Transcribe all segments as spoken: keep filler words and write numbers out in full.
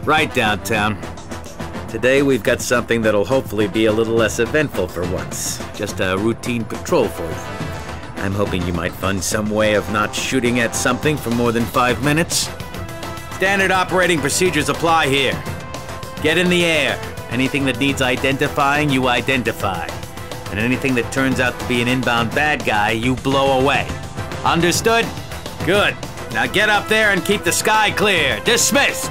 Right, downtown. Today we've got something that'll hopefully be a little less eventful for once. Just a routine patrol for you. I'm hoping you might find some way of not shooting at something for more than five minutes. Standard operating procedures apply here. Get in the air. Anything that needs identifying, you identify. And anything that turns out to be an inbound bad guy, you blow away. Understood? Good. Now get up there and keep the sky clear. Dismissed!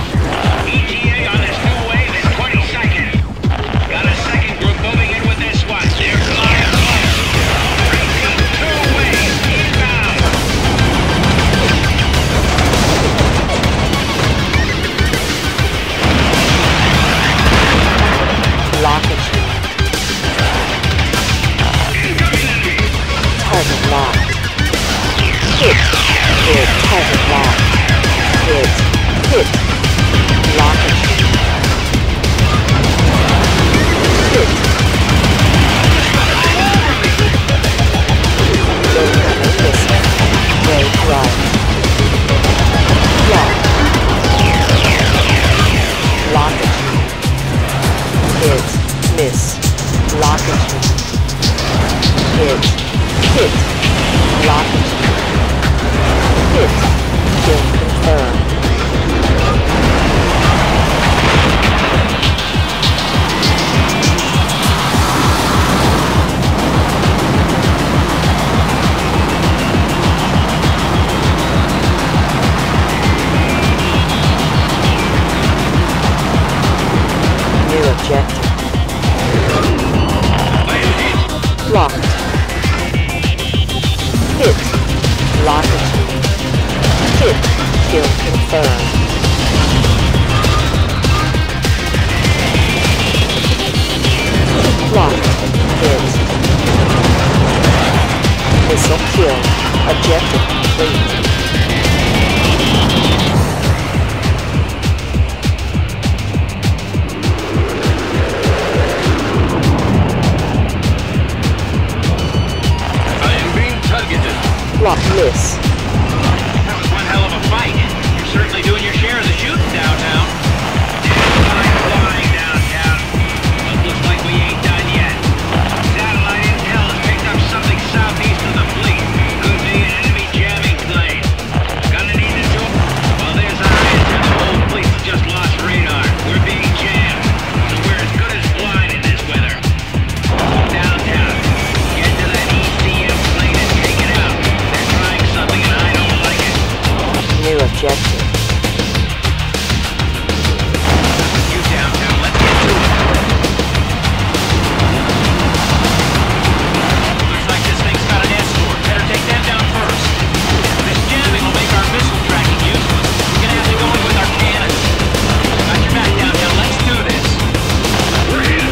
Got a second group moving in with this Hit. Kill confirmed. Lock. Hit. Missile kill. Objective complete. Lock miss. That was one hell of a fight. You're certainly doing your share of the shooting downtown. Flying, flying downtown. But looks like we ain't done yet. Satellite intel has picked up something southeast of the fleet. Could be an enemy jamming plane. Gonna need to do. Well, there's our answer. The whole fleet just lost radar. We're being jammed. So we're as good as blind in this weather. Downtown. Get to that E C M plane and take it out. Something and I don't like it. New objective. You downtown, let's get to it. Looks like this thing's got an escort. Better take them down first. This jamming will make our missile tracking useless. We're gonna have to go in with our cannons. Got your back downtown, let's do this. We're in.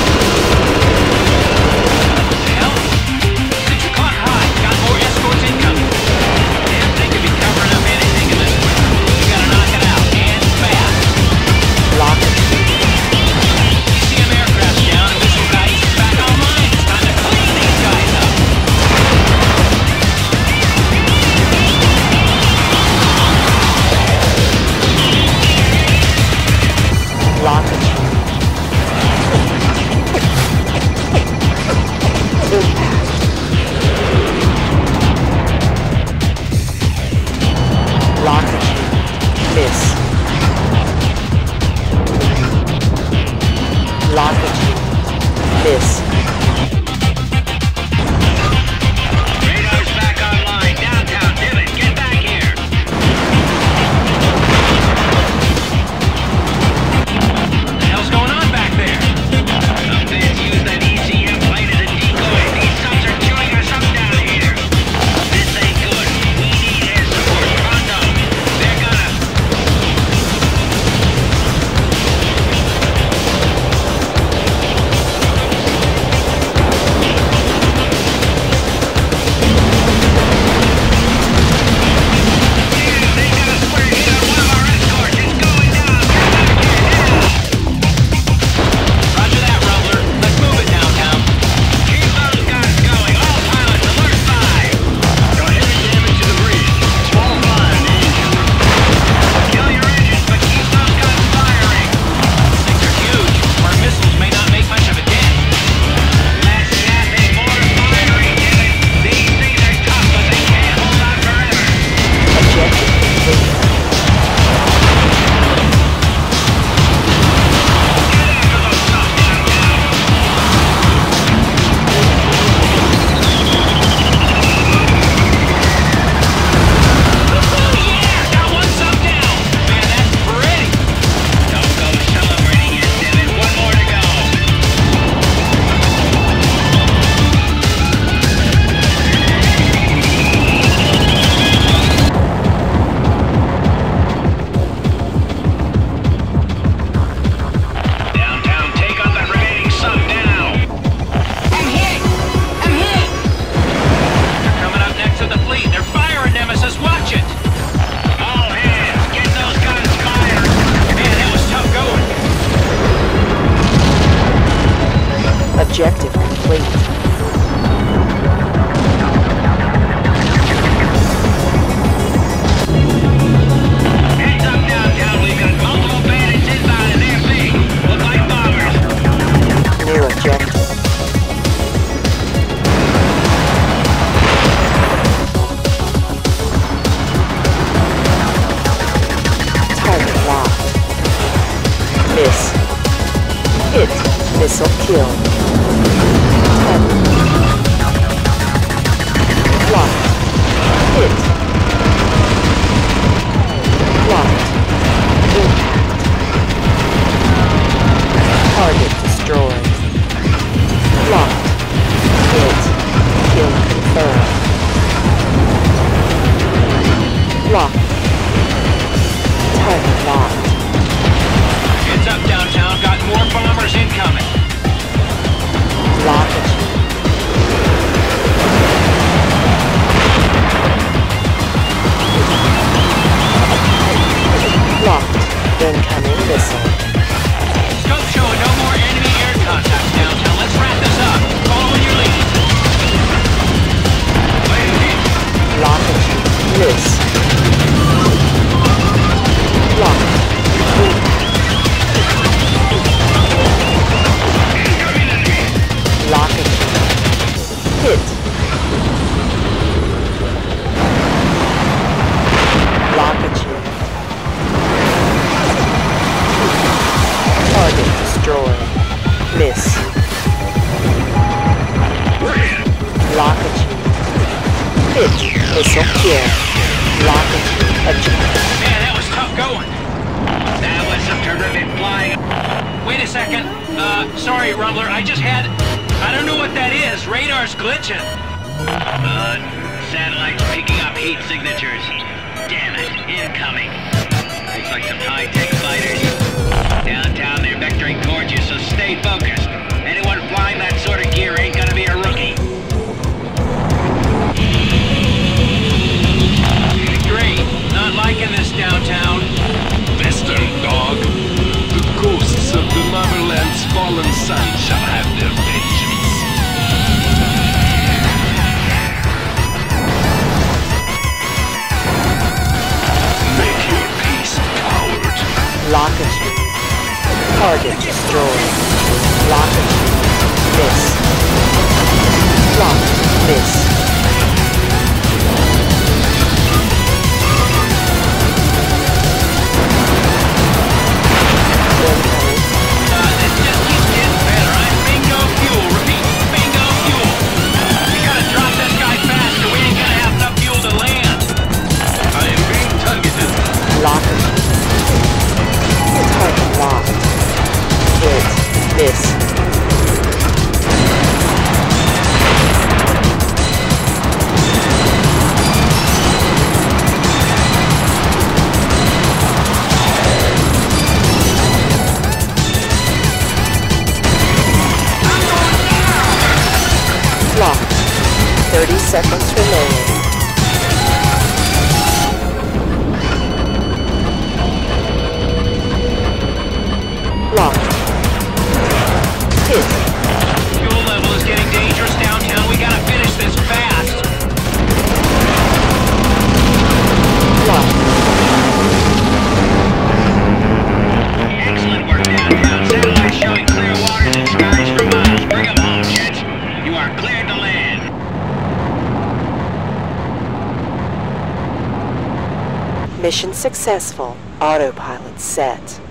Six o'clock high. Got more escorts incoming. Missile kill. Rocket objective. Man, that was tough going. That was some terrific flying. Wait a second. Uh, sorry, Rumbler. I just had... I don't know what that is. Radar's glitching. Uh, satellite's picking up heat signatures. Damn it. Incoming. Looks like some high-tech fighters. Downtown, they're vectoring towards you, so stay focused. Anyone flying that sort of gear ain't gonna be a rookie. Great. Not liking this downtown. Western dog. The ghosts of the motherland's fallen son shall have their vengeance. Make your peace, coward. Longitude. Target destroyed. Longitude. Miss. Lock. Miss. thirty seconds remaining. Lock. Hit. Fuel level is getting dangerous downtown. We gotta finish this fast. Lock. Excellent work downtown. Satellite showing clear waters and skies for miles. Bring them home, gents. You are cleared to land. Mission successful. Autopilot set.